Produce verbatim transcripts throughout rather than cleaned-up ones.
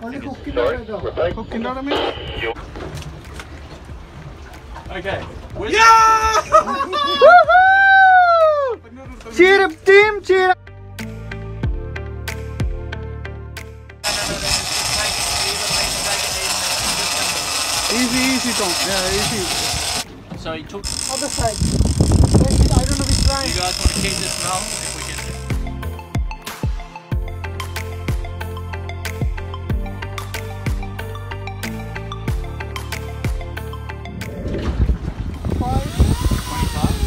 Cooking that, I mean? Okay. Yeah! Cheer up, team! Cheer up! Easy, easy, Tom. Yeah, easy. So you took Other side. I don't know which line. You guys want to keep this now? If we get it. Five. twenty-five.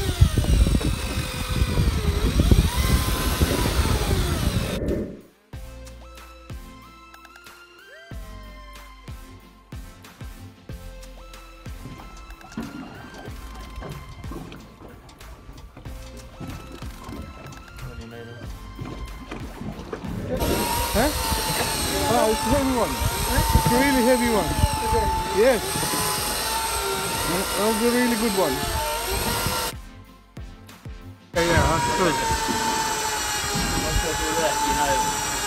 Huh? Ah, it's a heavy one. It's a really heavy one. Yes. That was a really good one. Yeah, yeah, that's good. Once I do that, you know.